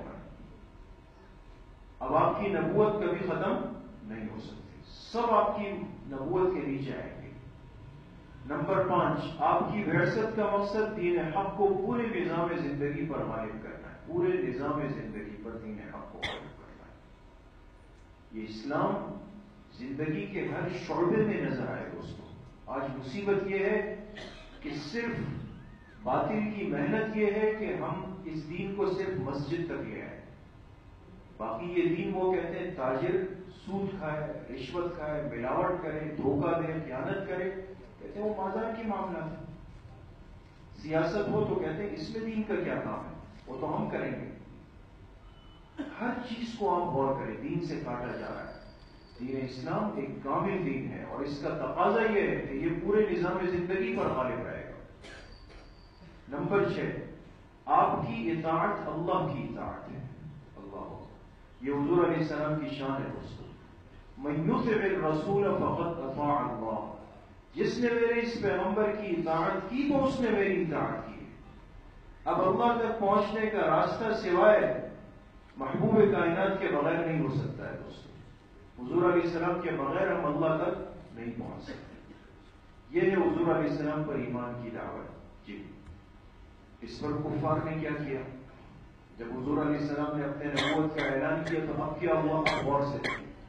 اب آپ کی نبوت کبھی ختم نہیں ہو سکتی، سب آپ کی نبوت کے نیچے آئیں گے۔ نمبر 5، آپ کی بعثت کا مقصد دین حق کو پورے نظام زندگی پر غالب کرنا ہے، پورے نظام زندگی پر دین حق کو غالب کرنا ہے۔ یہ اسلام زندگی کے ہر شعبے میں نظر آئے دوستوں۔ آج مصیبت یہ ہے کہ صرف باطل کی محنت یہ ہے کہ ہم اس دین کو صرف مسجد تک لے آئے، باقی یہ دین وہ کہتے ہیں تاجر سود کھائے، رشوت کھائے، ملاوٹ کرے، دھوکہ دے، خیانت کرے، کہتے ہیں وہ بازار کے معاملات ہیں۔ سیاست ہو تو کہتے ہیں اس میں دین کا کیا کام ہے، وہ تو ہم کریں گے۔ ہر چیز کو آپ غور کریں، دین سے کاٹا جا رہا ہے۔ دین اسلام ایک کامل دین ہے اور اس کا تقاضا یہ ہے کہ یہ پورے نظام زندگی پر غالب رہے گا۔ نمبر 6، آپ کی اطاعت اللہ کی اطاعت ہے۔ اللہ، یہ حضور علیہ السلام کی شان ہے دوستوں۔ من یطع الرسول فقد اطاع اللہ، جس نے میرے اس پیغمبر کی اطاعت کی تو اس نے میری اطاعت کی۔ اب اللہ تک پہنچنے کا راستہ سوائے محبوب کائنات کے بغیر نہیں ہو سکتا ہے دوستوں۔ حضور علیہ السلام کے بغیر ہم اللہ تک نہیں پہنچ سکتے۔ یہ ہے حضور علیہ السلام پر ایمان کی دعوت۔ جی، اس پر کفار نے کیا کیا؟ جب حضور علیہ السلام نے اپنے نبوت کا اعلان کیا تو اب کیا ہوا؟ غور سے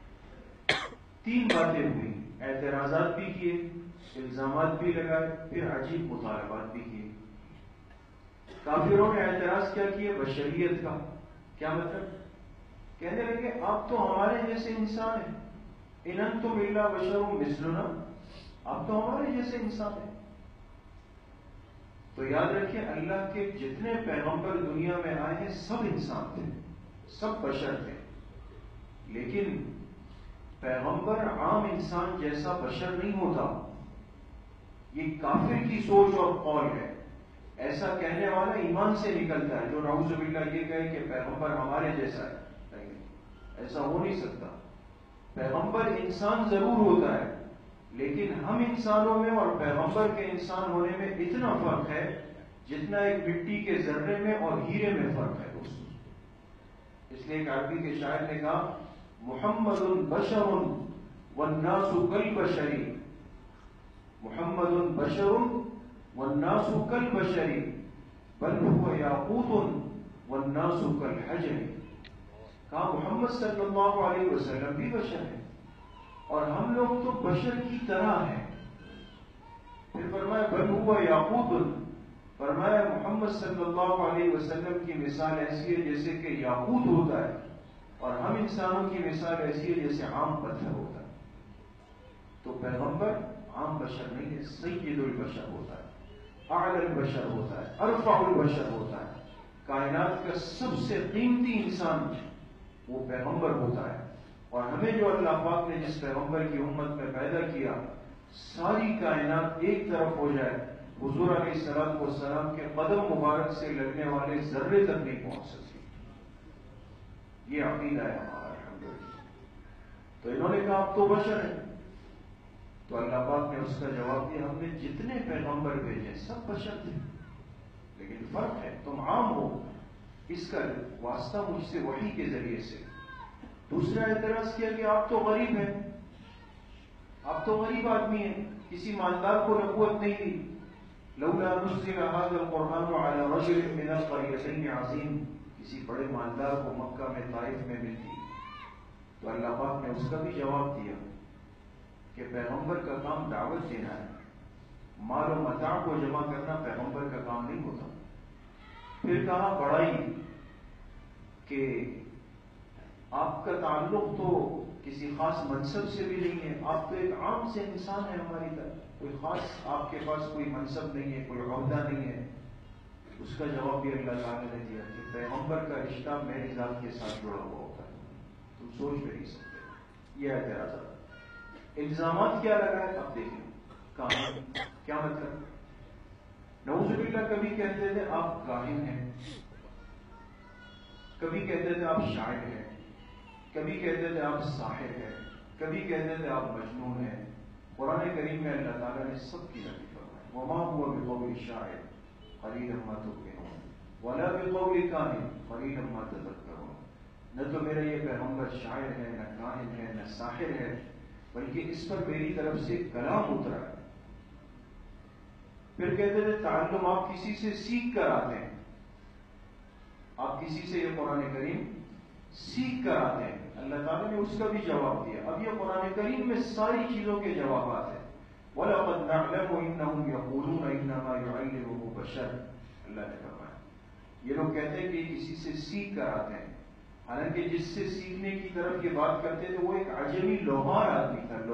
3 باتیں ہوئی، اعتراضات بھی کیے، الزامات بھی لگائے، پھر عجیب مطالبات بھی کیے۔ کافروں نے اعتراض کیا کیے؟ بشریت کا۔ کیا مطلب؟ کہنے لگے آپ تو ہمارے جیسے انسان ہیں، ان انتم الا بشر مثلنا، آپ تو ہمارے جیسے انسان ہیں۔ تو یاد رکھیں اللہ کے جتنے پیغمبر دنیا میں آئے ہیں سب انسان تھے، سب بشر تھے، لیکن پیغمبر عام انسان جیسا بشر نہیں ہوتا۔ یہ کافر کی سوچ اور قول ہے، ایسا کہنے والا ایمان سے نکلتا ہے جو نعوذ باللہ یہ کہے کہ پیغمبر ہمارے جیسا ہے، نہیں، ایسا ہو نہیں سکتا۔ پیغمبر انسان ضرور ہوتا ہے، لیکن ہم انسانوں میں اور پیغمبر کے انسان ہونے میں اتنا فرق ہے جتنا ایک مٹی کے ذرے میں اور ہیرے میں فرق ہے دوستوں۔ اس لیے ایک عربی کے شاعر نے کہا محمد بشر والناس کالبشر، محمد بشر والناس کالبشر بل هو یاقوت والناس کالحجر۔ کہا محمد صلی اللہ علیہ وسلم بھی بشر ہے اور ہم لوگ تو بشر کی طرح ہیں۔ پھر فرمایا بل هو یاقوت، فرمایا محمد صلی اللہ علیہ وسلم کی مثال ایسی ہے جیسے کہ یاقوت ہوتا ہے، اور ہم انسانوں کی مثال ایسی ہے جیسے عام پتھر ہوتا ہے۔ تو پیغمبر عام بشر نہیں ہے، سید البشر ہوتا ہے، اعلی البشر ہوتا ہے، ارفع البشر ہوتا ہے، کائنات کا سب سے قیمتی انسان وہ پیغمبر ہوتا ہے۔ اور ہمیں جو اللہ پاک نے جس پیغمبر کی امت میں پیدا کیا، ساری کائنات ایک طرف ہو جائے، حضور علیہ الصلوۃ والسلام کے قدم مبارک سے لگنے والے ذرے تک نہیں پہنچ سکتے۔ یہ عقیدہ ہے ہمارا الحمدللہ۔ تو انہوں نے کہا آپ تو بشر ہیں، تو اللہ پاک نے اس کا جواب دیا ہم نے جتنے پیغمبر بھیجے سب بشر تھے، لیکن فرق ہے تم عام ہو، اس کا واسطہ مجھ سے وحی کے ذریعے سے۔ دوسرا اعتراض کیا کہ آپ تو غریب ہیں، آپ تو غریب آدمی ہیں، کسی مالدار کو نبوت نہیں دی۔ لولا نزل هذا القرآن على رجل من القريتين عظيم، کسی بڑے مالدار کو مکہ میں طائف میں ملتی۔ تو اللہ پاک نے اس کا بھی جواب دیا کہ پیغمبر کا کام دعوت دینا ہے، مال و متاع کو جمع کرنا پیغمبر کا کام نہیں ہوتا۔ پھر کہا بڑائی کہ آپ کا تعلق تو کسی خاص منصب سے بھی نہیں ہے، آپ تو ایک عام سے انسان ہیں ہماری طرح، کوئی خاص آپ کے پاس کوئی منصب نہیں ہے، کوئی عہدہ نہیں ہے۔ اس کا جواب بھی اللہ تعالیٰ نے دیا کہ پیغمبر کا رشتہ میری ذات کے ساتھ جڑا ہوا ہوتا ہے، تم سوچ بھی نہیں سکتے۔ یہ اعتراضات۔ الزامات کیا لگائے؟ اب دیکھیں کاہن کیا مطلب؟ نعوذ باللہ کبھی کہتے تھے آپ کاہن ہیں، کبھی کہتے تھے آپ شاعر ہیں، کبھی کہتے تھے آپ ساحر ہیں، کبھی کہتے تھے آپ مجنون ہیں۔ قرآن کریم میں اللہ تعالیٰ نے سب کی نفی فرمائی، وما هو بقول شاعر قلیلا ما تؤمنون ولا بقول کاہن قلیلا ما تذکرون۔ نہ تو میرا یہ پیغمبر شاعر ہے، نہ کاہن ہے، نہ ساحر ہے، بلکہ اس پر میری طرف سے کلام اترا ہے۔ پھر کہتے تھے تعلم آپ کسی سے سیکھ کر آتے ہیں، آپ کسی سے یہ قرآن کریم سیکھ کر آتے ہیں۔ اللہ تعالیٰ نے اس کا بھی جواب دیا۔ اب یہ قرآن کریم میں ساری چیزوں کے جوابات ہیں۔ وَلَقَدْ نَعْلَمُ إِنَّهُمْ يَقُولُونَ إِنَّمَا يُعَلِّمُهُ بَشَرٌ، اللہ نے فرمایا یہ لوگ کہتے ہیں کہ کسی سے سیکھ کر آتے ہیں، حالانکہ جس سے سیکھنے کی طرف یہ بات کرتے تھے وہ ایک عجمی لوہار آدمی تھا،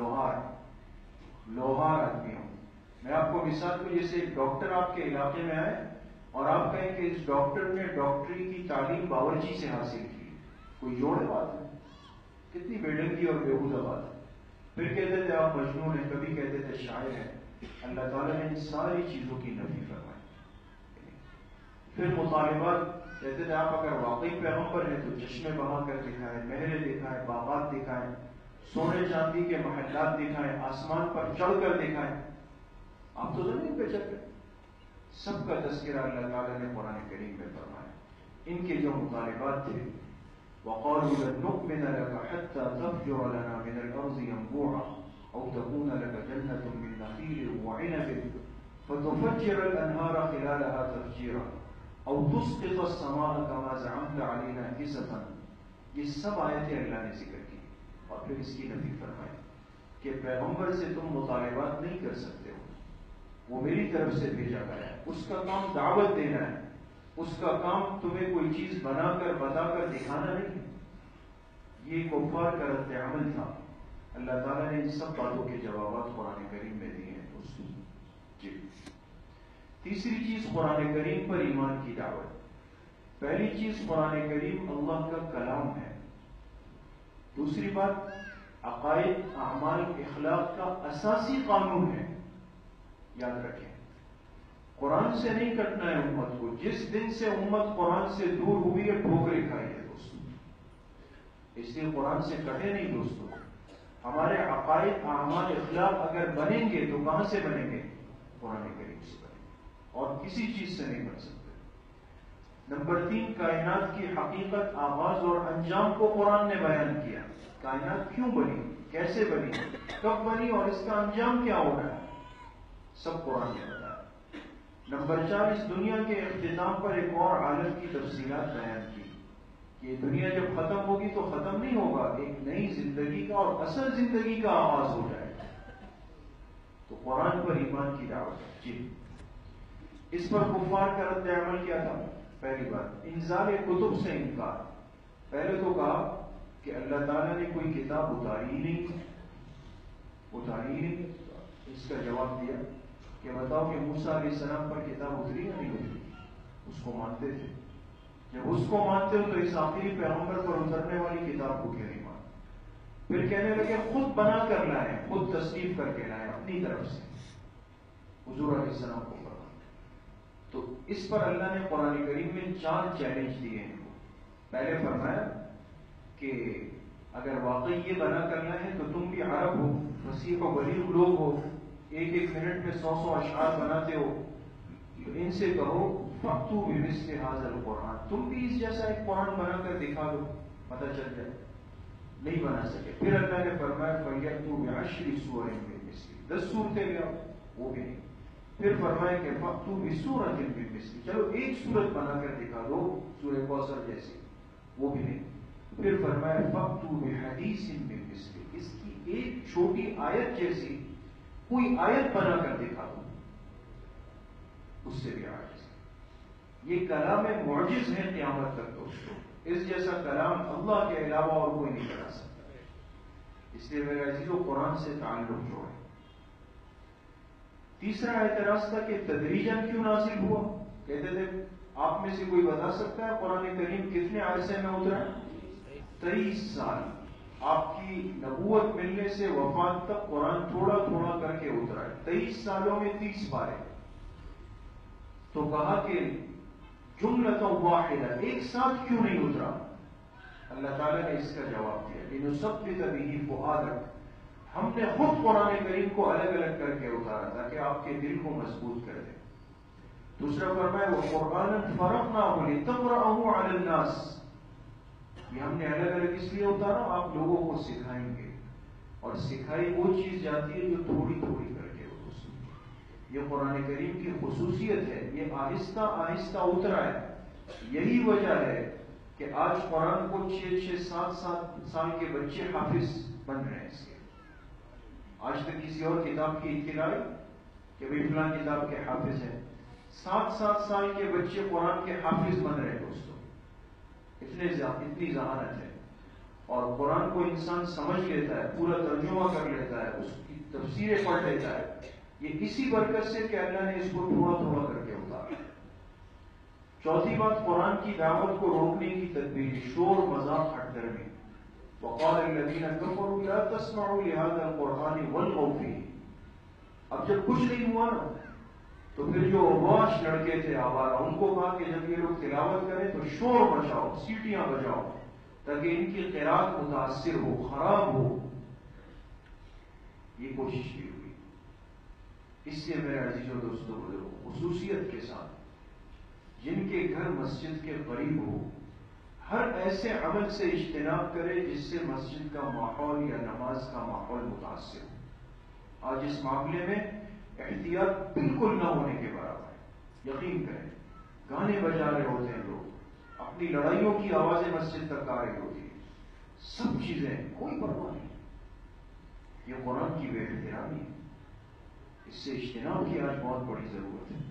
لوہار آدمی ہوں۔ میں آپ کو مثال کو، جیسے ایک ڈاکٹر آپ کے علاقے میں آئے اور آپ کہیں کہ اس ڈاکٹر نے ڈاکٹری کی تعلیم باورچی سے حاصل کی، کوئی جوڑ بات ہے؟ کتنی بےڈنگی اور بےہودہ بات ہے۔ پھر کہتے تھے آپ مجنون ہیں، کبھی کہتے تھے شاعر ہیں۔ اللہ تعالیٰ نے ان ساری چیزوں کی نفی فرمائی۔ پھر مطالبات، کہتے تھے آپ اگر واقعی پیغمبر ہیں تو چشمے بہا کر دکھائیں، نہریں دکھائیں، باغات دکھائیں، سونے چاندی کے محلات دکھائیں، آسمان پر چڑھ کر دکھائیں۔ آپ تو زمین پہ چل گئے۔ سب کا تذکرہ اللہ تعالیٰ نے قرآن کریم میں فرمایا۔ ان کے جو مطالبات تھے، وَقَالُوا لَن نُؤْمِنَ لَكَ حَتَّى تَفْجُرَ لَنَا مِنَ الْأَرْضِ يَنبُوعًا أَوْ تَكُونَ لَكَ جَنَّةٌ مِّن نَخِيلٍ وَعِنَبٍ فَتُفَجِّرَ الْأَنْهَارَ خِلَالَهَا تَفْجِيرًا أَوْ تُسْقِطَ السَّمَاءَ كَمَا زَعَمْتَ عَلَيْنَا كِسَفًا۔ یہ سب آیتیں اللہ نے ذکر کی اور پھر اس کی نفی فرمائی کہ پیغمبر سے تم مطالبات نہیں کر سکتے ہو، وہ میری طرف سے بھیجا گیا ہے، اس کا کام دعوت دینا ہے، اس کا کام تمہیں کوئی چیز بنا کر بتا کر دکھانا نہیں ہے۔ یہ کفار کا رد عمل تھا۔ اللہ تعالیٰ نے ان سب باتوں کے جوابات قرآن کریم میں دیے ہیں۔ جی تیسری چیز قرآن کریم پر ایمان کی دعوت۔ پہلی چیز قرآن کریم اللہ کا کلام ہے۔ دوسری بات عقائد، اعمال، اخلاق کا اساسی قانون ہے، یاد رکھیں۔ قرآن سے نہیں کٹنا ہے امت کو۔ جس دن سے امت قرآن سے دور ہوئی ہے ٹھوکریں کھائی ہے دوستوں، اس لیے قرآن سے کٹے نہیں دوستوں۔ ہمارے عقائد، اعمال، اخلاق اگر بنیں گے تو کہاں سے بنیں گے؟ قرآن کریم سے بنیں گے، اور کسی چیز سے نہیں بن سکتے۔ نمبر 3، کائنات کی حقیقت، آغاز اور انجام کو قرآن نے بیان کیا۔ کائنات کیوں بنی، کیسے بنی، کب بنی اور اس کا انجام کیا ہوگا، سب قرآن نے بتایا۔ نمبر 4، اس دنیا کے اختتام پر ایک اور عالم کی تفصیلات بیان کی کہ یہ دنیا جب ختم ہوگی تو ختم نہیں ہوگا، ایک نئی زندگی کا اور اصل زندگی کا آغاز ہو جائے گا۔ تو قرآن پر ایمان کی دعوت ہے۔ جی اس پر کفار کا رد عمل کیا تھا؟ پہلی بات انزال کتب سے انکار۔ پہلے تو کہا کہ اللہ تعالیٰ نے کوئی کتاب اتاری ہی نہیں، اس کا جواب دیا کہ بتاؤ کہ موسیٰ علیہ السلام پر کتاب اتری یا نہیں اتری؟ اس کو مانتے تھے۔ جب اس کو مانتے ہو تو اس آخری پیغمبر پر اترنے والی کتاب کو کیوں نہیں مانتے؟ پھر کہنے لگے خود بنا کر لائے، خود تصنیف کر کے لائے اپنی طرف سے، حضور علیہ السلام کو فرمایا۔ تو اس پر اللہ نے قرآن کریم میں 4 چیلنج دیے ہیں۔ پہلے فرمایا کہ اگر واقعی یہ بنا کرنا ہے تو تم بھی عرب ہو، فصیح و بلیغ لوگ ہو، ایک منٹ میں 100 اشعار بناتے ہو، تو ان سے کہو فَأْتُوا بِمِثْلِ هَٰذَا الْقُرْآنِ، تم بھی اس جیسا ایک قرآن بنا کر دکھا دو، پتہ چل جائے۔ نہیں بنا سکے۔ پھر اللہ نے فرمایا فَلْيَأْتُوا بِعَشْرِ سُوَرٍ مِثْلِهِ، 10 صورتیں لے آؤ، وہ بھی نہیں۔ پھر فرمایا کہ فَأْتُوا بِسُورَةٍ مِّن مِثْلِهِ، چلو ایک سورت بنا کر دکھا دو سورہ کوثر جیسی، وہ بھی نہیں۔ پھر فرمایا فَأْتُوا بِحَدِيثٍ مِّن مِثْلِهِ، اس کی ایک چھوٹی آیت جیسی کوئی آیت بنا کر دکھا دو، اس سے بھی عاجز۔ یہ کلام معجز ہے قیامت تک دوستوں، اس جیسا کلام اللہ کے علاوہ اور کوئی نہیں بنا سکتا۔ اس لیے میرے عزیزو قرآن سے تعلق جوڑیں۔ تیسرا اعتراض تھا کہ تدریجاً کیوں نازل ہوا؟ کہتے تھے آپ میں سے کوئی بتا سکتا ہے قرآن کریم کتنے عرصے میں اترا؟ 23 سال۔ آپ کی نبوت ملنے سے وفات تک قرآن تھوڑا تھوڑا کر کے اترا ہے، 23 سالوں میں 30 پارے. تو کہا کہ جملۃ واحدہ، ایک ساتھ کیوں نہیں اترا؟ اللہ تعالیٰ نے اس کا جواب دیا، لنثبت بہ فؤادک، ہم نے خود قرآن کریم کو الگ الگ کر کے اتارا تاکہ آپ کے دل کو مضبوط کر دے. دوسرا فرمایا وقرآنا فرقناہ لتقرأہ علی الناس، یہ ہم نے الگ الگ اس لیے اتارا آپ لوگوں کو سکھائیں گے، اور سکھائی وہ چیز جاتی ہے جو تھوڑی تھوڑی کر کے وہ سکھائیں. یہ قرآن کریم کی خصوصیت ہے، یہ آہستہ آہستہ اترا ہے. یہی وجہ ہے کہ آج قرآن کو 6-7 سال کے بچے حافظ بن رہے ہیں. اس کے آج تک کسی اور کتاب کی اطلاع کہ بھائی فلاں کتاب کے حافظ ہیں. 7 سال کے بچے قرآن کے حافظ بن رہے ہیں دوستوں. اتنی ذہانت ہے. اور قرآن کو انسان سمجھ لیتا ہے، پورا ترجمہ کر لیتا ہے، اس کی تفسیریں پڑھ لیتا ہے. یہ اسی برکت سے کہ اللہ نے اس کو تھوڑا تھوڑا کر کے اتارا. چوتھی بات، قرآن کی دعوت کو روکنے کی تدبیر، شور مذاق ہٹ درمی. وقال الذین کفروا لا تسمعوا لهذا القرآن والغوا فیہ. اب جب کچھ نہیں ہوا نا تو پھر جو واش لڑکے تھے آوارہ، ان کو کہا کہ جب یہ لوگ تلاوت کریں تو شور مچاؤ، سیٹیاں بجاؤ تاکہ ان کی قرات متاثر ہو، خراب ہو. یہ کوشش کی ہوئی. اس سے میرے عزیزوں دوستوں بزرگوں، خصوصیت کے ساتھ جن کے گھر مسجد کے قریب ہو، ہر ایسے عمل سے اجتناب کرے جس سے مسجد کا ماحول یا نماز کا ماحول متاثر ہو. آج اس معاملے میں احتیاط بالکل نہ ہونے کے برابر ہے. یقین کریں، گانے بجا رہے ہوتے ہیں لوگ، اپنی لڑائیوں کی آوازیں مسجد تک آ رہی ہوتی ہیں، سب چیزیں کوئی پرواہ نہیں. یہ قرآن کی بے احترامی ہے. اس سے اجتناب کی آج بہت بڑی ضرورت ہے.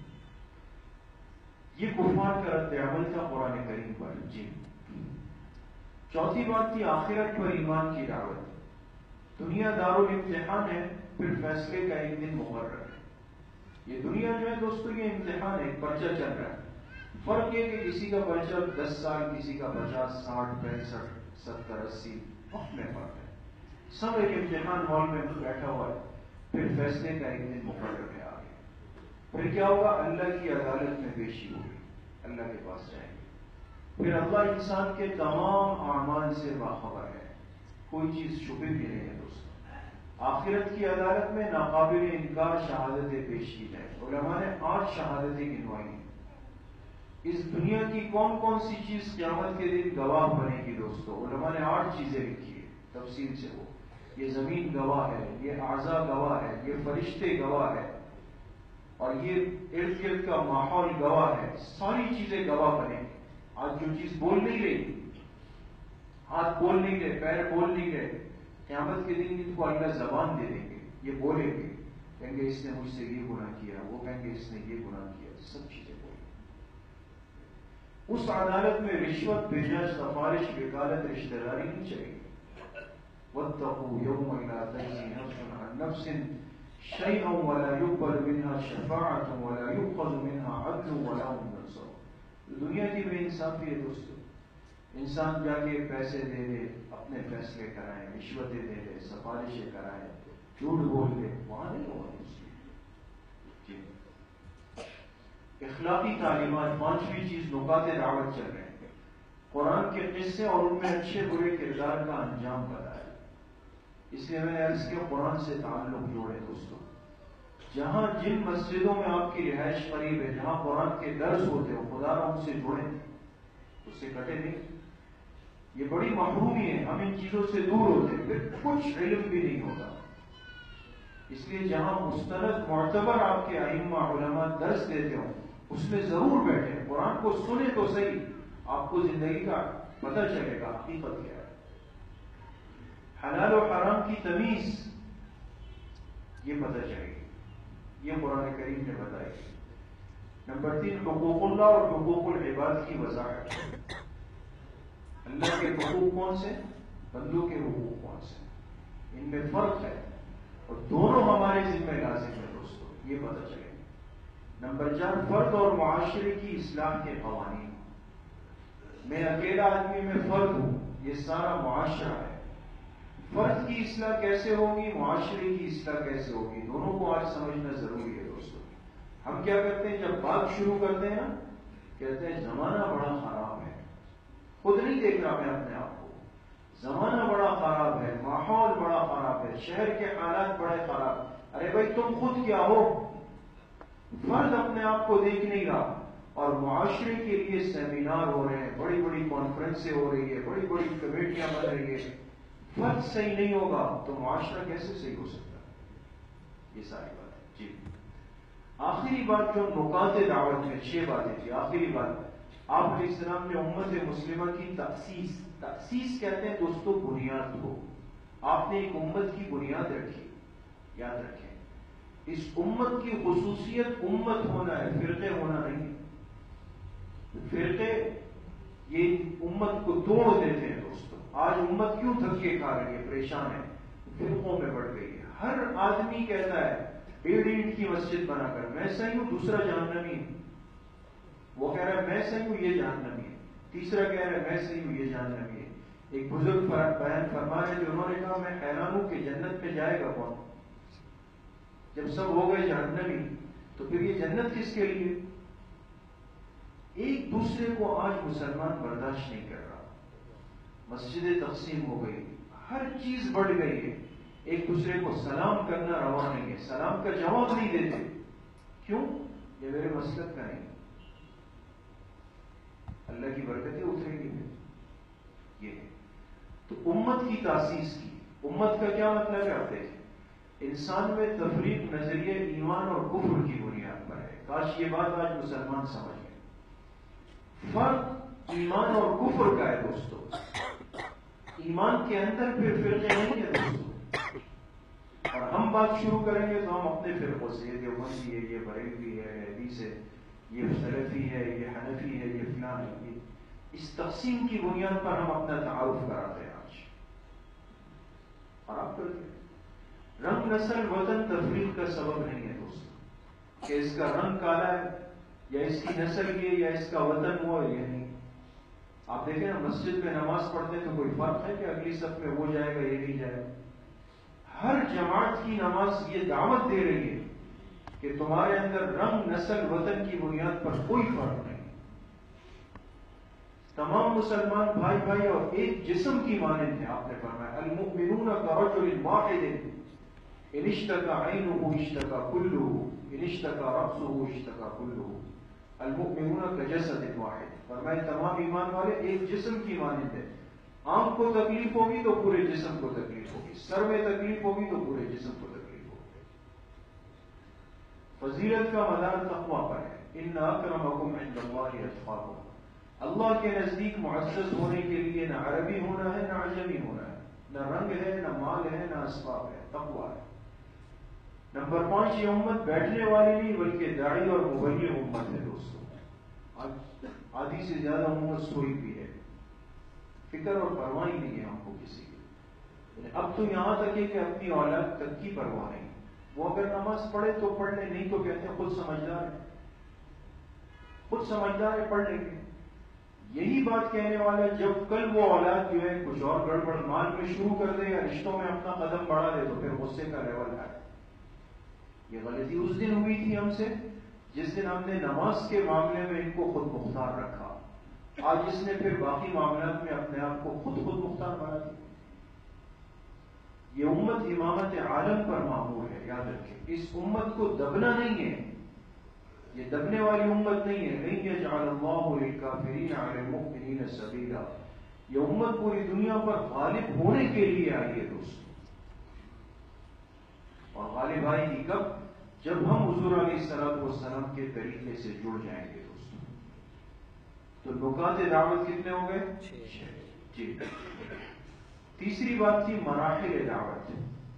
یہ کفار کا رد عمل تھا قرآن کریم پر. جی چوتھی بات تھی آخرت پر ایمان کی دعوت. دنیا دارالامتحان ہے، پھر فیصلے کا ایک دن مقرر ہے. یہ دنیا جو ہے دوستو یہ امتحان ہے، پرچہ چل رہا ہے. فرق یہ کہ کسی کا پرچہ 10 سال، کسی کا 50، 60، 65، 70، 80 وقت میں فرق ہے. سب ایک امتحان ہال میں بیٹھا ہوا ہے. پھر فیصلے کا ایک دن مقرر ہے آگے. پھر کیا ہوگا؟ اللہ کی عدالت میں پیشی ہوگی، اللہ کے پاس جائیں گے. پھر اللہ انسان کے تمام اعمال سے باخبر ہے، کوئی چیز چھپی بھی نہیں ہے دوستو. آخرت کی عدالت میں ناقابل انکار شہادتیں پیش کی جائیں. علماء نے 8 شہادتیں گنوائی ہیں. اس دنیا کی کون کون سی چیز قیامت کے دن گواہ بنے گی دوستو؟ علماء نے 8 چیزیں لکھی ہیں تفصیل سے. وہ یہ زمین گواہ ہے، یہ اعضاء گواہ ہے، یہ فرشتے گواہ ہے، اور یہ ارد گرد کا ماحول گواہ ہے. ساری چیزیں گواہ بنے گی. آج جو چیز بول نہیں رہی، ہاتھ بول نہیں رہے، پیر بول نہیں رہے، قیامت کے دن ان کو اللہ زبان دے دیں گے. یہ بولیں گے، کہیں گے اس نے مجھ سے یہ گناہ کیا، وہ کہیں گے اس نے یہ گناہ کیا. سب چیزیں بولیں. اس عدالت میں رشوت، بھیجا، سفارش، وکالت، رشتہ داری نہیں چلے گی. واتقوا یوما لا تجزی نفس عن نفس شیئا ولا یقبل منها شفاعۃ ولا یؤخذ منها عدل ولا هم ينصرون. دنیا کی بے انصافی ہے دوستو. انسان جا کے پیسے دے دے، اپنے فیصلے کرائے، رشوتیں دے دے، سفارشیں کرائے، جھوٹ بول دے، وہاں نہیں ہوگا. جی اخلاقی تعلیمات، 5ویں چیز نکات دعوت چل رہے ہیں. قرآن کے قصے اور ان میں اچھے برے کردار کا انجام بتایا. اس لیے میں نے عرض کیا قرآن سے تعلق جوڑے دوستو. جہاں جن مسجدوں میں آپ کی رہائش قریب ہے، جہاں قرآن کے درس ہوتے ہو، خدا را ان سے جڑیں، اس سے کٹے نہیں. یہ بڑی محرومی ہے. ہم ان چیزوں سے دور ہوتے ہیں، پھر کچھ علم بھی نہیں ہوگا. اس لیے جہاں مستند معتبر آپ کے ائمہ علماء درس دیتے ہوں اس میں ضرور بیٹھیں. قرآن کو سنیں تو صحیح، آپ کو زندگی کا پتہ چلے گا حقیقت کیا ہے. حلال و حرام کی تمیز یہ پتہ چلے گی. یہ قرآن کریم نے بتائی. نمبر 3 حقوق اللہ اور حقوق العباد کی وضاحت. اللہ کے حقوق کون سے، بندوں کے حقوق کون سے، ان میں فرق ہے اور دونوں ہمارے ذمہ لازم ہے دوستو. یہ پتہ چلے. نمبر 4 فرد اور معاشرے کی اصلاح کے قوانین. میں اکیلا آدمی میں فرد ہوں، یہ سارا معاشرہ ہے. فرد کی اصلاح کیسے ہوگی، معاشرے کی اصلاح کیسے ہوگی، دونوں کو آج سمجھنا ضروری ہے دوستوں۔ ہم کیا کرتے ہیں جب بات شروع کرتے ہیں نا، کہتے ہیں زمانہ بڑا خراب ہے، خود نہیں دیکھ رہا میں اپنے آپ کو، زمانہ بڑا خراب ہے، ماحول بڑا خراب ہے، شہر کے حالات بڑے خراب۔ ارے بھائی تم خود کیا ہو؟ فرد اپنے آپ کو دیکھ نہیں رہا، اور معاشرے کے لیے سیمینار ہو رہے ہیں، بڑی بڑی کانفرنسیں ہو رہی ہے، بڑی بڑی کمیٹیاں بن رہی ہے، فرد صحیح نہیں ہوگا تو معاشرہ کیسے صحیح ہو سکتا ہے؟ یہ ساری بات ہے جی۔ آخری بات جو نکات دعوت میں 6 باتیں تھی، آخری بات آپ علیہ السلام نے امت مسلمہ کی تأسیس کہتے ہیں دوستوں بنیاد کو، آپ نے ایک امت کی بنیاد رکھی، یاد رکھیں اس امت کی خصوصیت امت ہونا ہے، فرقے ہونا نہیں۔ فرقے یہ امت کو توڑ دیتے ہیں دوستوں۔ آج امت کیوں دھکے کھا رہی ہے، پریشان ہے، فرقوں میں بڑھ گئی ہے۔ ہر آدمی کہتا ہے 1.5 اینٹ کی مسجد بنا کر میں صحیح ہوں، دوسرا جہنمی ہے، وہ کہہ رہا ہے میں صحیح ہوں، یہ جہنمی ہے، تیسرا کہہ رہا ہے میں صحیح ہوں، یہ جہنمی ہے۔ ایک بزرگ بیان فرما رہے تھے، انہوں نے کہا میں حیران ہوں کہ جنت میں جائے گا کون؟ جب سب ہو گئے جہنمی تو پھر یہ جنت کس کے لیے؟ ایک دوسرے کو آج مسلمان برداشت نہیں کر رہا، مسجدیں تقسیم ہو گئی، ہر چیز بڑھ گئی ہے، ایک دوسرے کو سلام کرنا روا نہیں ہے، سلام کا جواب نہیں دیتے، کیوں؟ یہ میرے مسلک کا نہیں، اللہ کی برکتیں اترے گی یہ ہے۔ تو امت کی تاسیس کی، امت کا کیا مطلب ہے؟ آپ دیکھیں انسان میں تفریق نظریہ ایمان اور کفر کی بنیاد پر ہے، کاش یہ بات آج مسلمان سمجھ گئے۔ فرق ایمان اور کفر کا ہے دوستو، ایمان کے اندر پھر فرقے نہیں ہے دوستو، اور ہم بات شروع کریں گے تو ہم اپنے فرقوں سے، یہ دیوبندی ہے، یہ بریلوی ہے، حدیث ہے، یہ سلفی ہے، یہ حنفی ہے، یہ فلان ہے، اس تقسیم کی بنیاد پر ہم اپنا تعارف کراتے ہیں آج، اور آپ کرتے ہیں۔ رنگ نسل وطن تفریق کا سبب نہیں ہے دوستو، کہ اس کا رنگ کالا ہے یا اس کی نسل یہ یا اس کا وطن وہ ہے، یہ نہیں۔ آپ دیکھیں نا مسجد میں نماز پڑھتے ہیں تو کوئی فرق ہے کہ اگلی صف میں وہ جائے گا یہ نہیں جائے گا؟ ہر جماعت کی نماز یہ دعوت دے رہی ہے کہ تمہارے اندر رنگ نسل وطن کی بنیاد پر کوئی فرق نہیں، تمام مسلمان بھائی بھائی اور ایک جسم کی مانند ہیں۔ آپ نے فرمایا المؤمنون كرجل واحد ان اشتكى عينه اشتكى كله ان اشتكى رأسه اشتكى كله المؤمنون كجسد واحد، فرمایا تمام ایمان والے ایک جسم کی مانند ہیں، آنکھ کو تکلیف ہوگی تو پورے جسم کو تکلیف ہوگی، سر میں تکلیف ہوگی تو پورے جسم کو تکلیف ہوگی۔ فضیلت کا مدار تقوی پر ہے، ان اکرمکم عند اللہ اتقاکم، اللہ کے نزدیک معزز ہونے کے لیے نہ عربی ہونا ہے نہ عجمی ہونا ہے، نہ رنگ ہے نہ مال ہے نہ اسباب ہے، تقوی ہے۔ نمبر 5 یہ امت بیٹھنے والی نہیں بلکہ داعی اور مبلغ امت ہے دوستوں، آج آدھی سے زیادہ امت سوئی بھی ہے، فکر اور پرواہ ہی نہیں ہے ہم کو کسی کی، اب تو یہاں تک ہے کہ اپنی اولاد تک کی پرواہ نہیں، وہ اگر نماز پڑھے تو پڑھ لے، نہیں تو کہتے ہیں خود سمجھدار ہے، خود سمجھدار ہے پڑھ لیں گے۔ یہی بات کہنے والا جب کل وہ اولاد جو ہے کچھ اور گڑبڑ مال میں شروع کر دے یا رشتوں میں اپنا قدم بڑھا دے تو پھر غصے کا لیول ہے۔ یہ غلطی اس دن ہوئی تھی ہم سے جس دن ہم نے نماز کے معاملے میں ان کو خود مختار رکھا، آج اس نے پھر باقی معاملات میں اپنے آپ کو خود مختار بنا دیا۔ یہ امت امامت عالم پر معمور ہے، یاد رکھیں، اس امت کو دبنا نہیں ہے، یہ دبنے والی امت نہیں ہے، نہیں یجعل اللہ للکافرین علی المؤمنین سبیلا، یہ امت پوری دنیا پر غالب ہونے کے لیے آئی ہے دوستوں، اور غالب آئے گی کب؟ جب ہم حضور علیہ السلام کے طریقے سے جڑ جائیں گے دوستوں۔ تو نکات دعوت کتنے ہو گئے؟ 6 جی۔ تیسری بات تھی مراحل دعوت،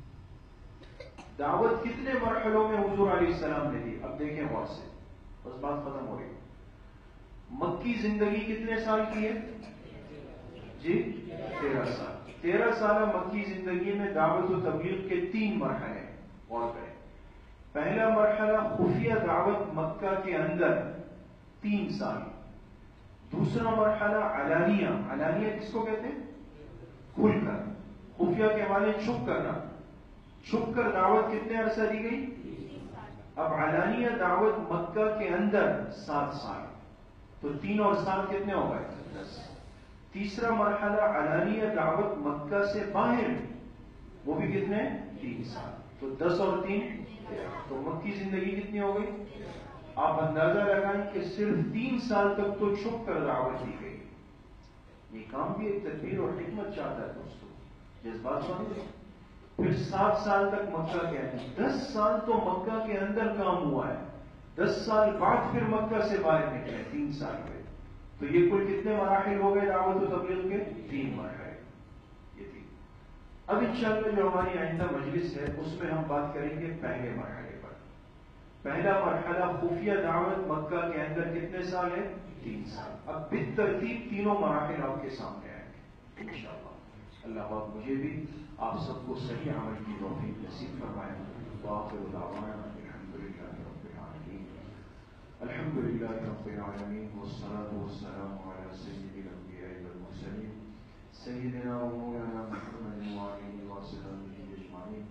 دعوت کتنے مرحلوں میں حضور علیہ السلام نے دی؟ اب دیکھیں غور سے، بس بات ختم ہو رہی۔ مکی زندگی کتنے سال کی ہے جی؟ 13 سال۔ 13 سالہ مکی زندگی میں دعوت و تبلیغ کے 3 مرحلے غور کریں۔ پہلا مرحلہ خفیہ دعوت مکہ کے اندر 3 سال، دوسرا مرحلہ علانیہ، علانیہ کس کو کہتے ہیں؟ کھل کر، خفیہ کے معنی چھپ کرنا، چھپ کر دعوت کتنے عرصہ دی گئی؟ اب علانیہ دعوت مکہ کے اندر 7 سال، تو 3 اور 7 کتنے ہو گئے؟ 10۔ تیسرا مرحلہ علانیہ دعوت مکہ سے باہر، وہ بھی کتنے؟ 3 سال، تو 10 اور 3 13۔ تو مکی زندگی کتنی ہو گئی؟ آپ اندازہ لگائیں کہ صرف 3 سال تک تو چھپ کر دعوت دی گئی۔ یہ کام بھی ایک تدبیر اور حکمت چاہتا ہے دوستوں، جذبات سمجھیں۔ پھر 7 سال تک مکہ کے اندر، 10 سال تو مکہ کے اندر کام ہوا ہے، 10 سال بعد پھر مکہ سے باہر نکلے 3 سال میں، تو یہ کل کتنے مراحل ہو گئے دعوت و تبلیغ کے؟ 3 مراحل، یہ 3۔ اب انشاءاللہ جو ہماری آئندہ مجلس ہے اس میں ہم بات کریں گے پہلے مرحلے پر۔ پہلا مرحلہ خفیہ دعوت مکہ کے اندر کتنے سال ہے؟ 3 سال۔ اب بالترتیب تینوں مراحل آپ کے سامنے آئیں گے انشاءاللہ۔ اللہ پاک مجھے بھی آپ سب کو صحیح عمل کی توفیق نصیب فرمائے۔ وآخر دعوانا الحمدللہ رب العالمین، الحمدللہ رب العالمین، والصلاة والسلام علی سید الانبیاء والمرسلین سیدنا و مولانا محمد وآلہ وصحبہ اجمعین۔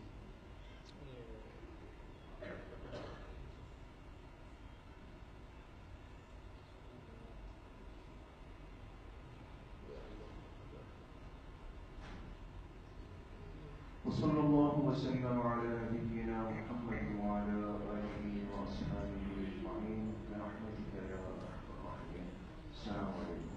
وصلی اللہ وسلم علی نبینا محمد وعلی آلہ وصحبہ اجمعین برحمتک یا ارحم الراحمین۔ السلام علیکم۔